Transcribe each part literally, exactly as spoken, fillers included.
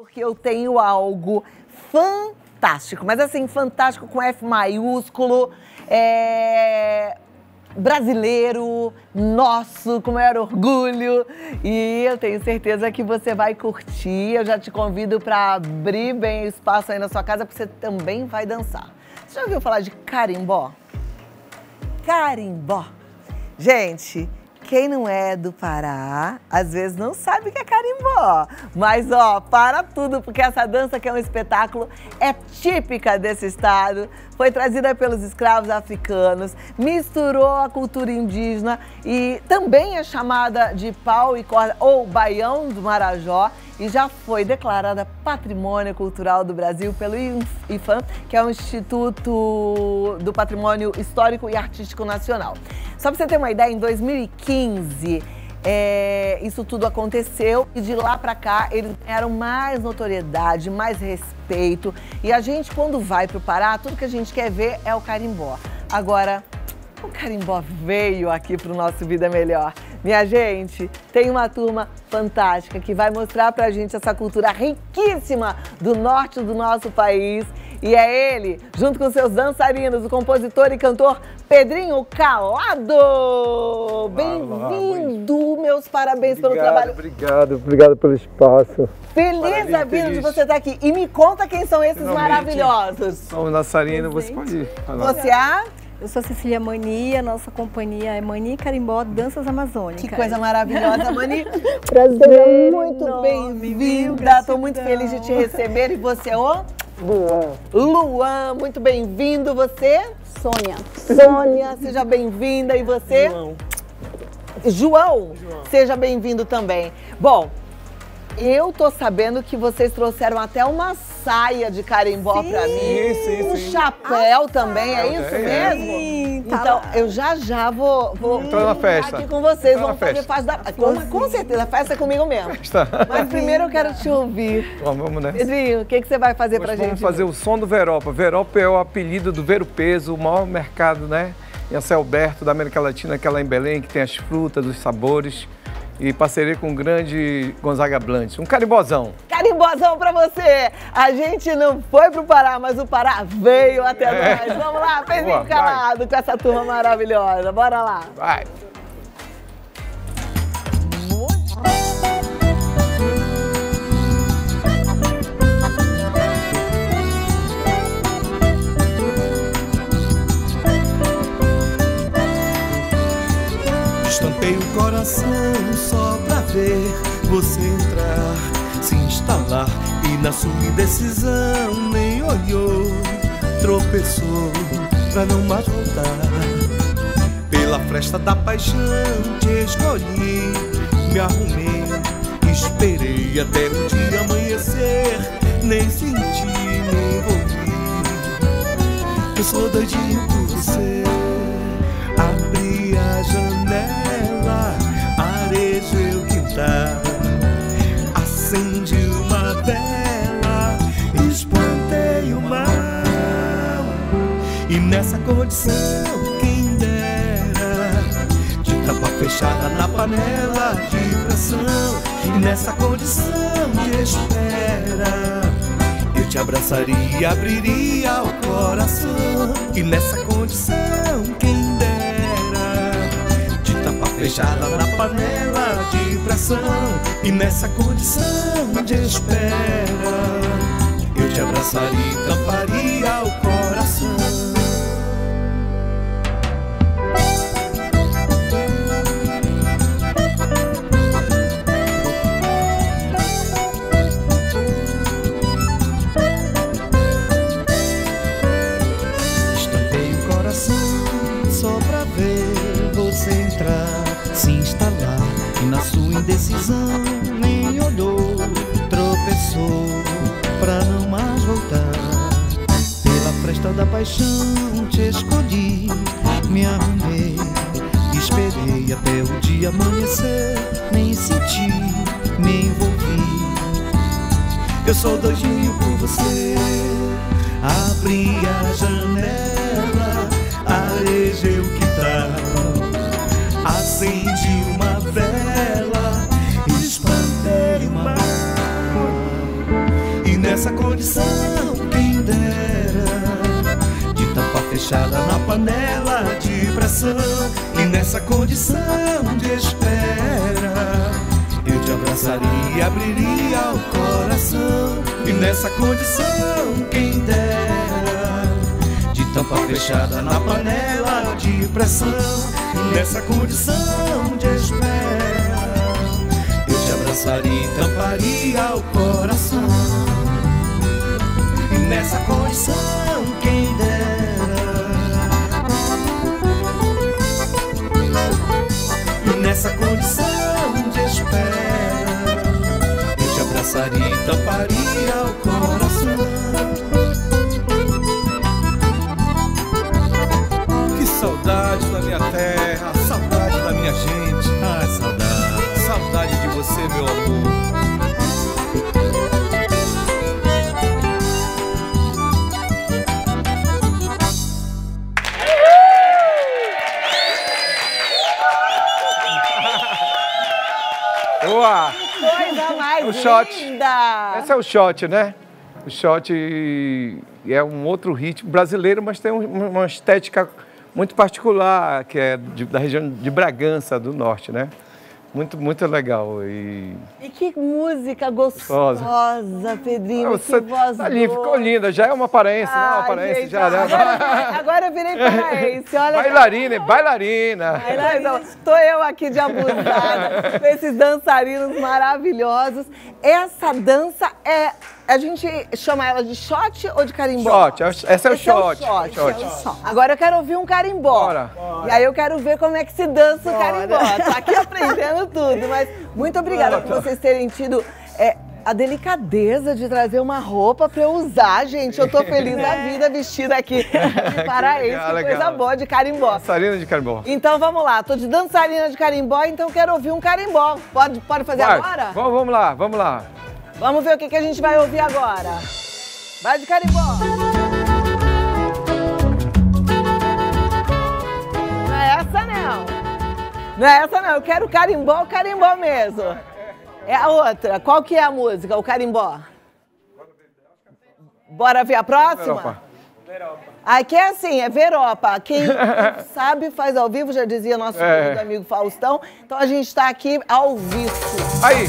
Porque eu tenho algo fantástico, mas assim, fantástico com F maiúsculo, é... brasileiro, nosso, com maior orgulho. E eu tenho certeza que você vai curtir. Eu já te convido para abrir bem o espaço aí na sua casa, porque você também vai dançar. Você já ouviu falar de carimbó? Carimbó. Gente, quem não é do Pará, às vezes não sabe o que é carimbó. Mas, ó, para tudo, porque essa dança, que é um espetáculo, é típica desse estado. Foi trazida pelos escravos africanos, misturou a cultura indígena e também é chamada de pau e corda, ou baião do Marajó, e já foi declarada Patrimônio Cultural do Brasil pelo IFAM, que é o Instituto do Patrimônio Histórico e Artístico Nacional. Só para você ter uma ideia, em dois mil e quinze, é, isso tudo aconteceu e de lá para cá eles ganharam mais notoriedade, mais respeito. E a gente, quando vai para o Pará, tudo que a gente quer ver é o carimbó. Agora, o carimbó veio aqui para o nosso Vida Melhor. Minha gente, tem uma turma fantástica que vai mostrar pra gente essa cultura riquíssima do norte do nosso país. E é ele, junto com seus dançarinos, o compositor e cantor Pedrinho Calado. Bem-vindo, meus parabéns obrigado, pelo trabalho. Obrigado, obrigado pelo espaço. Feliz da vida de você estar aqui. E me conta quem são esses Finalmente, maravilhosos. Sou dançarino, você pode falar. Você é? Eu sou a Cecília Mani, a nossa companhia é Mani Carimbó Danças Amazônicas. Que coisa maravilhosa, Mani. Prazer, muito bem-vinda. Estou muito feliz de te receber. E você é o? Luan. Luan, muito bem-vindo. Você? Sônia. Sônia, seja bem-vinda. E você? João. João, João. Seja bem-vindo também. Bom, eu tô sabendo que vocês trouxeram até uma saia de carimbó pra mim. Sim, sim, um sim. chapéu ah, também, é isso é, mesmo? Sim, então, tá eu já já vou, vou entrar na festa. aqui com vocês, Entrar vamos fazer parte da... Com, com certeza, a festa é comigo mesmo. Festa. Mas primeiro eu quero te ouvir. Bom, vamos nessa. Pedrinho, o que, que você vai fazer Nós pra vamos gente? Vamos fazer o som do Veropa. Veropa é o apelido do Ver o Peso, o maior mercado, né? Em céu aberto da América Latina, aquela em Belém, que tem as frutas, os sabores. E parceria com o grande Gonzaga Blantes. Um carimbozão. Carimbozão pra você! A gente não foi pro Pará, mas o Pará veio até é. nós. Vamos lá, Pedrinho Calado, vai. Com essa turma maravilhosa. Bora lá. Vai! Estampei o coração só pra ver você entrar, se instalar, e na sua indecisão nem olhou, tropeçou pra não mais voltar. Pela fresta da paixão te escolhi, me arrumei, esperei até o dia amanhecer, nem senti, nem envolvi. Eu sou doidinho por você. Abri a janela, arejei o quintal, acendi uma vela, espantei o mal. E nessa condição, quem dera, de tapa fechada na panela de pressão. E nessa condição de espera, eu te abraçaria, abriria o coração. E nessa condição, quem dera, fechada na panela de pressão. E nessa condição de espera, eu te abraçaria e tamparia o coração. Estampei o coração só pra ver você entrar, se instalar, e na sua indecisão nem olhou, tropeçou pra não mais voltar. Pela fresta da paixão te escolhi, me arrumei, esperei até o dia amanhecer, nem senti, me envolvi. Eu sou doidinho por você. Abri a janela, arejei o quintal, acendi uma vela, espantei o mal. nessa condição, quem dera, de tampa fechada na panela de pressão. E nessa condição de espera, eu te abraçaria e abriria o coração. E nessa condição, quem dera, de tampa fechada na panela de pressão. E nessa condição de espera, eu te abraçaria e tamparia o coração. E nessa condição, quem dera, e nessa condição de espera, eu te abraçaria e tamparia o coração. Que saudade da minha terra, saudade da minha gente. Ai, saudade, saudade de você, meu amor. Boa! Coisa mais O shot. linda! Esse é o shot, né? O shot é um outro ritmo brasileiro, mas tem um- uma estética muito particular, que é de- da região de Bragança, do norte, né? Muito, muito legal. E E que música gostosa, Pedrinho, você que voz tá ali, doce. ficou linda. Já é uma paraense, não é uma Ai, paraense, gente, já, né? agora, agora eu virei paraense, olha. Bailarina, bailarina. Estou eu aqui de abusada, com esses dançarinos maravilhosos. Essa dança é... A gente chama ela de shot ou de carimbó? Shot, esse é o Esse é o shot. shot. shot. é o shot. Agora eu quero ouvir um carimbó. Bora. E aí eu quero ver como é que se dança o carimbó. Tô aqui aprendendo tudo, mas muito obrigada por vocês terem tido é, a delicadeza de trazer uma roupa pra eu usar, gente. Eu tô feliz da vida vestida aqui de paraense, legal, que coisa legal. boa, de carimbó. Dançarina de carimbó. Então vamos lá, tô de dançarina de carimbó, então quero ouvir um carimbó. Pode, pode fazer Vai. agora? Vamos, vamos lá, vamos lá. Vamos ver o que, que a gente vai ouvir agora. Vai de carimbó. Não é essa não. Não é essa não, eu quero carimbó, carimbó mesmo. É a outra. Qual que é a música, o carimbó? Bora ver a próxima? Veropa. Aqui é assim, é Veropa. Quem sabe faz ao vivo, já dizia nosso É. querido amigo Faustão. Então a gente está aqui ao vivo. Aí.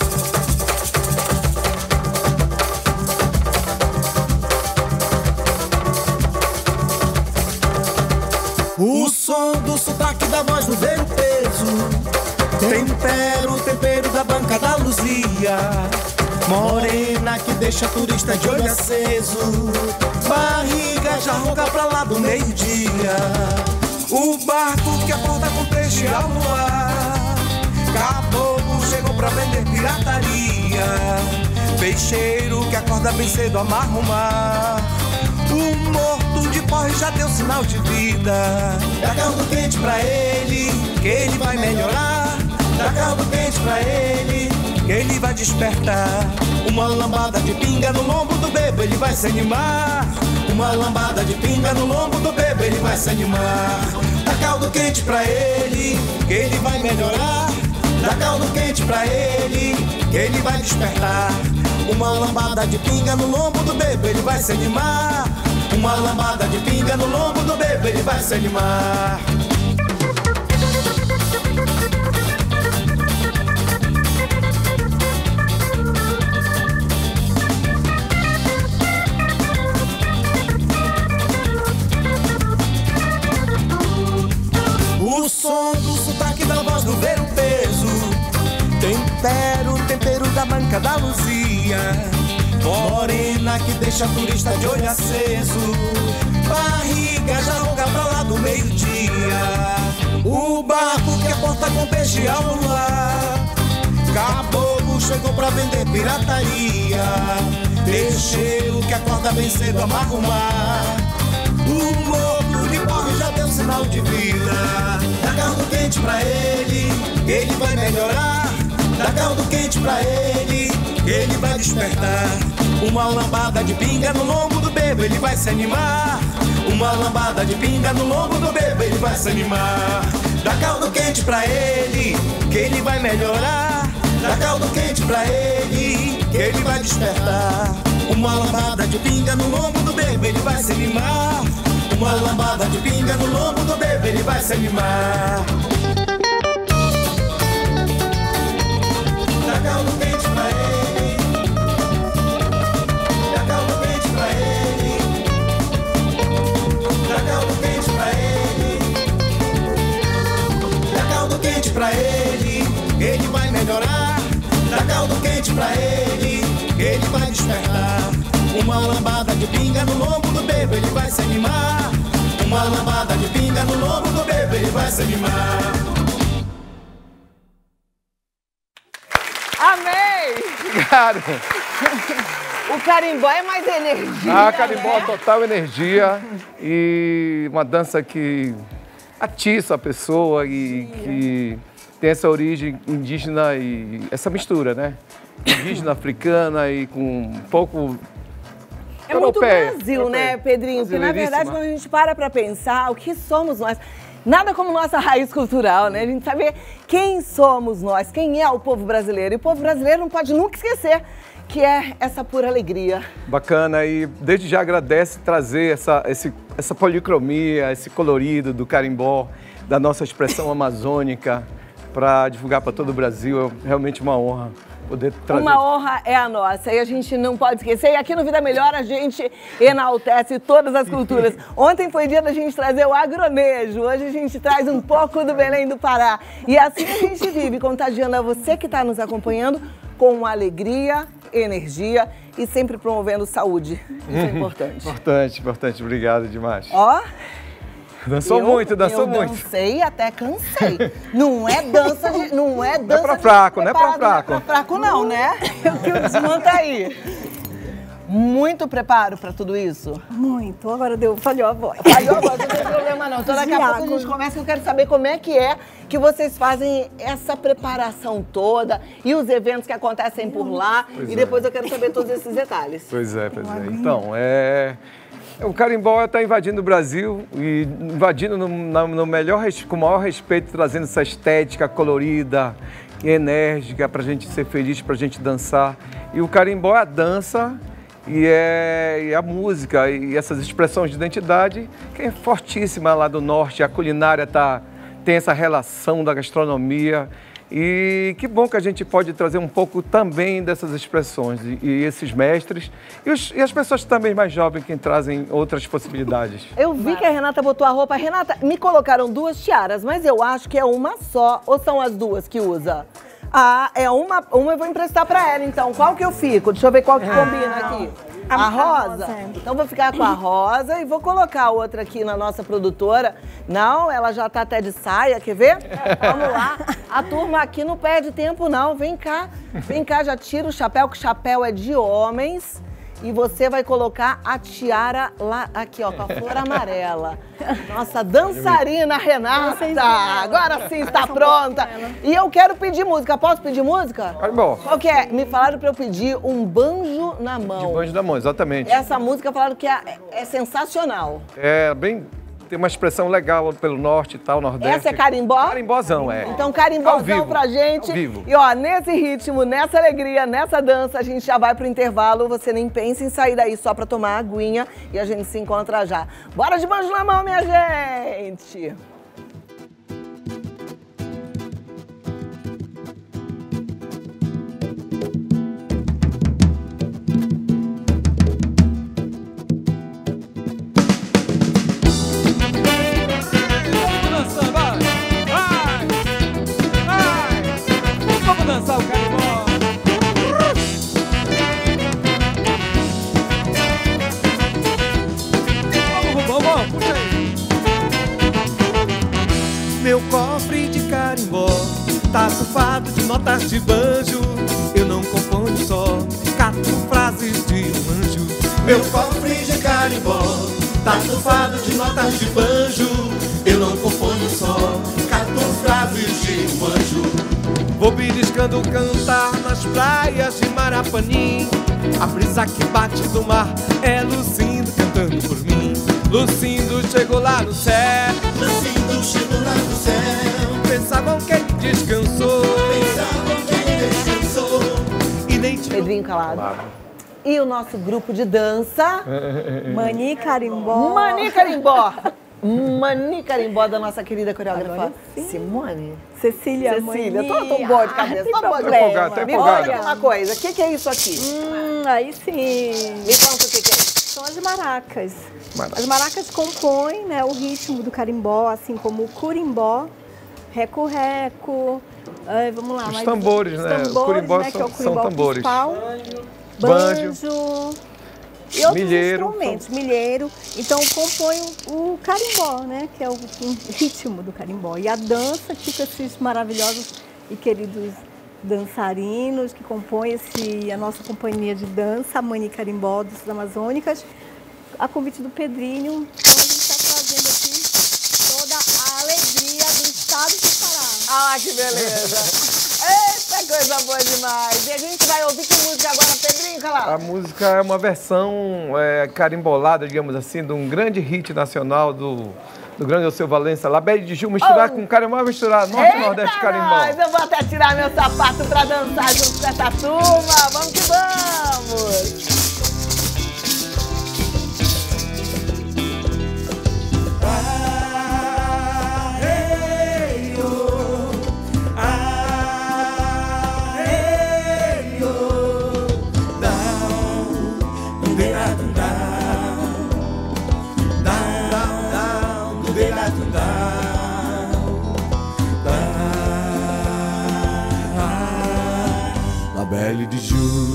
O som do sotaque da voz do ver o peso, tempero o tempero da banca da Luzia, morena que deixa turista de olho aceso, barriga já ronca pra lá do meio-dia. O barco que aponta com peixe ao luar, caboclo chegou pra vender pirataria, peixeiro que acorda bem cedo amarra o mar. O morto de porre já deu sinal de vida. Dá caldo quente pra ele, que ele vai melhorar. Dá caldo quente pra ele, que ele vai despertar. Uma lambada de pinga no lombo do bebo, ele vai se animar. Uma lambada de pinga no lombo do bebo, ele vai se animar. Dá caldo quente pra ele, que ele vai melhorar. Dá caldo quente pra ele, que ele vai despertar. Uma lambada de pinga no lombo do bebo, ele vai se animar. Uma lambada de pinga no lombo do bebo, ele vai se animar. O som do sotaque da voz do ver o peso, tempero o tempero da banca da Luzia, morena que deixa turista de olho aceso, barriga já longa pra lá do meio-dia. O barco que aporta com peixe ao luar, caboclo chegou pra vender pirataria, peixeiro que acorda bem cedo amarra o mar. O morto de porre já deu sinal de vida. Dá caldo quente pra ele, que ele vai melhorar. Dá caldo quente pra ele, que ele vai despertar. Uma lambada de pinga no lombo do bebo, ele vai se animar. Uma lambada de pinga no lombo do bebo, ele vai se animar. Dá caldo quente pra ele, que ele vai melhorar. Dá caldo quente pra ele, que ele vai despertar. Uma lambada de pinga no lombo do bebê, ele vai se animar. Uma lambada de pinga no lombo do bebê, ele vai se animar. Dá caldo quente pra ele, dá caldo quente pra ele, dá caldo quente pra ele, dá caldo quente pra ele, ele vai melhorar. Dá caldo quente pra ele, ele vai despertar. Uma lambada de pinga no lombo do bebê, ele vai se animar. Uma lambada de pinga no lombo do bebê, ele vai se animar. Amei! Obrigado. O carimbó é mais energia, Ah, carimbó, né? total energia e uma dança que atiça a pessoa e que tem essa origem indígena e essa mistura, né? Indígena, africana e com um pouco É muito europeia. Brasil, né, Pedrinho? Porque, na verdade, quando a gente para pra pensar o que somos nós, nada como nossa raiz cultural, né? A gente saber quem somos nós, quem é o povo brasileiro. E o povo brasileiro não pode nunca esquecer que é essa pura alegria. Bacana, e desde já agradece trazer essa, esse, essa policromia, esse colorido do carimbó, da nossa expressão amazônica, para divulgar para todo o Brasil. É realmente uma honra poder trazer. Uma honra é a nossa e a gente não pode esquecer. E aqui no Vida Melhor a gente enaltece todas as culturas. Ontem foi dia da gente trazer o agronejo, hoje a gente traz um pouco do Belém do Pará. E assim a gente vive, contagiando a você que está nos acompanhando com alegria, energia e sempre promovendo saúde. Isso é importante. Importante, importante. Obrigado demais. Ó. Dançou eu, muito, dançou eu muito. Dancei até cansei. Não é dança de, não é dança Não é pra fraco, de não é pra fraco. Não é pra fraco não, né? O que o desmonta aí. Muito preparo pra tudo isso? Muito. Agora deu, falhou a voz. Falhou a voz, não tem problema não. Então daqui a pouco a gente começa, que eu quero saber como é que é que vocês fazem essa preparação toda e os eventos que acontecem por lá. Pois e é. depois eu quero saber todos esses detalhes. Pois é, pois é. Então, é... o carimbó está invadindo o Brasil e invadindo no, no, no melhor, com o maior respeito, trazendo essa estética colorida e enérgica para a gente ser feliz, para a gente dançar. E o carimbó é a dança e é, e a música e essas expressões de identidade que é fortíssima lá do norte. A culinária tá, tem essa relação da gastronomia. E que bom que a gente pode trazer um pouco também dessas expressões e, e esses mestres e, os, e as pessoas também mais jovens que trazem outras possibilidades. Eu vi que a Renata botou a roupa. Renata, me colocaram duas tiaras, mas eu acho que é uma só. Ou são as duas que usa? Ah, é uma. Uma eu vou emprestar pra ela, então. Qual que eu fico? Deixa eu ver qual que combina aqui. A, a rosa? rosa. Então vou ficar com a rosa e vou colocar a outra aqui na nossa produtora. Não, ela já tá até de saia, quer ver? Vamos lá. A turma aqui não perde tempo, não. Vem cá, vem cá, já tira o chapéu, que o chapéu é de homens. E você vai colocar a tiara lá, aqui, ó, com a flor amarela. Nossa dançarina Renata, agora sim está pronta. E eu quero pedir música. Posso pedir música? Carimbó. Qual que é? Me falaram para eu pedir um banjo na mão. De banjo na mão, exatamente. Essa música falaram que é, é sensacional. É bem... tem uma expressão legal pelo norte e tal, nordeste. Essa é carimbó? Carimbózão, é. Então carimbózão pra gente. Ao vivo. E ó, nesse ritmo, nessa alegria, nessa dança, a gente já vai pro intervalo. Você nem pensa em sair daí só pra tomar aguinha e a gente se encontra já. Bora de banjo na mão, minha gente! Dançar o carimbó. Vamos, vamos, vamos, puxa aí. Meu cofre de carimbó tá tufado de notas de banjo. Eu não componho só, cato frases de um anjo. Meu cofre de carimbó tá tufado de notas de banjo. Eu não componho só, cato frases de um anjo. Vou beliscando cantar nas praias de Marapanim. A brisa que bate do mar é Lucindo cantando por mim. Lucindo chegou lá no céu, Lucindo chegou lá no céu. Pensavam que ele descansou, pensavam que ele descansou. E nem tirou... Pedrinho calado. E o nosso grupo de dança. Mani Carimbó. Mani Carimbó. Mani Carimbó da nossa querida coreógrafa Simone. Cecília, Cecília, Mani. tô, tô boa de cabeça, Ah, tô boa de problema. empolgada, tá Me empolgada. conta uma coisa, o que, que é isso aqui? Hum, aí sim. Me conta o que, que é isso. São as maracas. Maracas. As maracas compõem, né, o ritmo do carimbó, assim como o curimbó, reco-reco. Ai, vamos lá. Os mas tambores, os né? O tambores, curimbó né, que é o são- curimbó são tambores. principal. Banjo. Banjo. E outros Milheiro. instrumentos, milheiro. Então compõe o, o carimbó, né? Que é o, o ritmo do carimbó. E a dança, tipo esses maravilhosos e queridos dançarinos que compõem esse, a nossa companhia de dança, a Mani Carimbó dos Amazônicas, a convite do Pedrinho. Então a gente está trazendo aqui toda a alegria do estado do Pará. Ah, que beleza. Eita, coisa boa demais. E a gente vai ouvir que música agora, Pedrinho, calado? A música é uma versão é, carimbolada, digamos assim, de um grande hit nacional do, do grande Alceu Valença, Labelle de Ju, misturar Oh. com carimbó, misturar Norte e Nordeste Eita, carimbó. nós, eu vou até tirar meu sapato pra dançar junto com essa turma. Vamos que vamos. Labelle de Ju.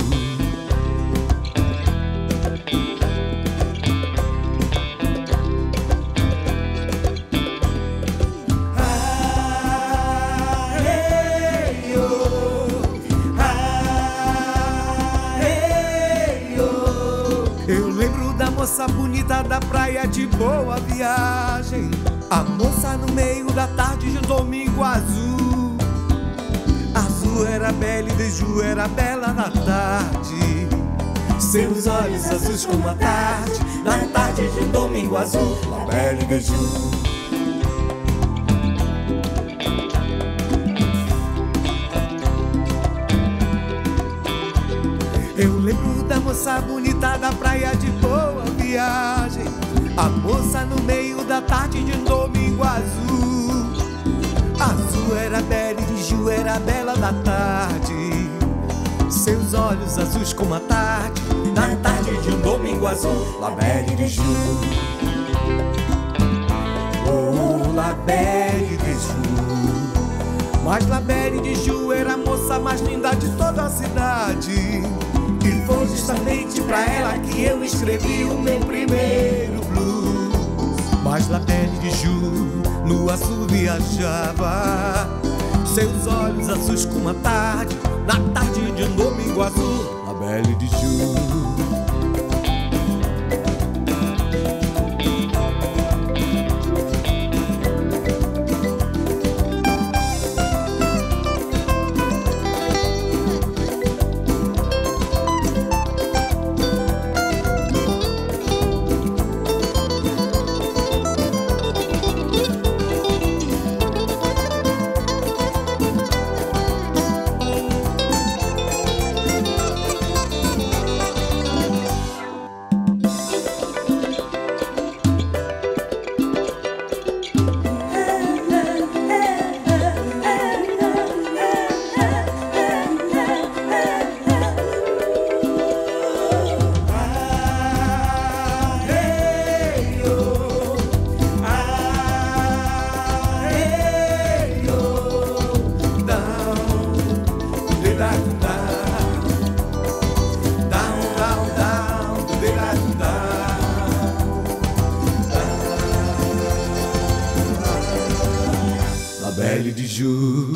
Eu lembro da moça bonita da praia de Boa Viagem. A moça no meio da tarde de um domingo azul. Azul era bela e de Ju era bela na tarde. Seus olhos azuis como a tarde, na tarde de um domingo azul. Labelle de Ju. Eu lembro da moça bonita da praia de Boa Viagem. A moça no meio da tarde de um domingo azul. Azul era bela e de Ju era bela da tarde. Seus olhos azuis como a tarde, na tarde de um domingo azul. Labelle de Ju. Oh, Labelle de Ju. Mas Labelle de Ju era a moça mais linda de toda a cidade. E foi justamente pra ela que eu escrevi o meu primeiro blues. Mas Labelle de Ju no azul viajava. Seus olhos azuis como a tarde, na tarde de um domingo azul. Labelle de Ju. Labelle de Ju.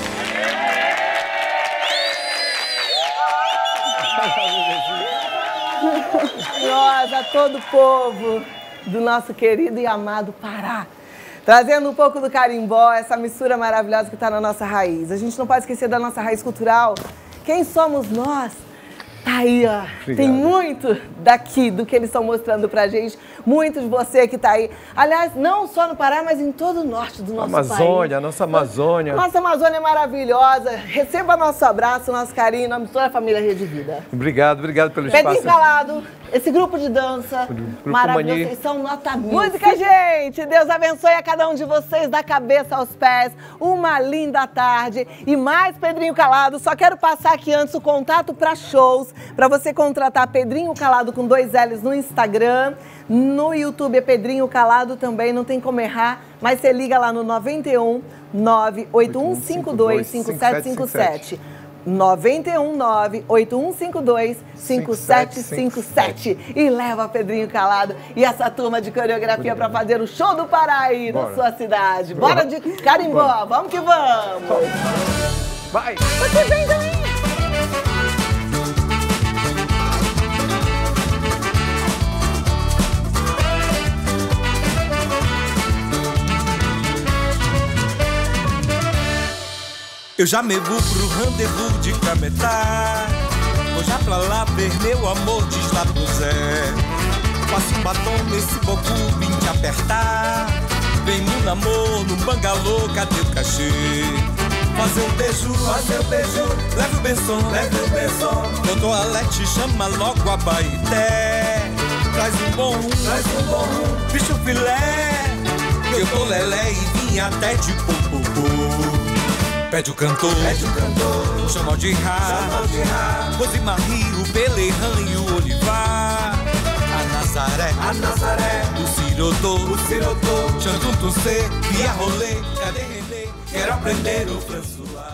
Nós, a todo o povo do nosso querido e amado Pará. Trazendo um pouco do carimbó, essa mistura maravilhosa que está na nossa raiz. A gente não pode esquecer da nossa raiz cultural. Quem somos nós? Tá aí, ó. Obrigado. Tem muito daqui do que eles estão mostrando pra gente. Muito de você que tá aí. Aliás, não só no Pará, mas em todo o norte do nosso país. Amazônia, a nossa Amazônia. Nossa Amazônia é maravilhosa. Receba nosso abraço, nosso carinho, em nome de toda a família Rede Vida. Obrigado, obrigado pelo Pedrinho espaço. Calado, esse grupo de dança Grupo maravilhoso, Mani. vocês são nota mil. Música, gente! Deus abençoe a cada um de vocês, da cabeça aos pés. Uma linda tarde. E mais Pedrinho Calado. Só quero passar aqui antes o contato para shows, para você contratar Pedrinho Calado com dois L's no Instagram. No YouTube é Pedrinho Calado também, não tem como errar, mas você liga lá no nove um nove oito um cinco dois cinco sete cinco sete. nove um nove oito um cinco dois cinco sete cinco sete e leva Pedrinho Calado e essa turma de coreografia para fazer o show do Pará aí na Bora. sua cidade. Bora de carimbó, vamos que vamos! Vai! Você vem daí! Eu já me vou pro rendezvous de Cametá. Vou já pra lá ver meu amor, diz lá pro Zé. Passo um batom nesse bocu, vim te apertar. Vem no namoro, no bangalô, cadê o cachê? Fazer um beijo, fazer um beijo. Leve o benção, leve o benção. Meu toalete chama logo a Baité. Traz um bom rum, traz um bom rum. Bicho filé. Eu tô lelé e vim até de popopô. Pede o cantor, pede o cantor, chama de Rá, Rosemarie, o Belerran e o Olivar, a Nazaré, a Nazaré, o Sirotô, o Sirotô, Xantum Tussê, Via Rolê, cadê Renê? Quero aprender o François.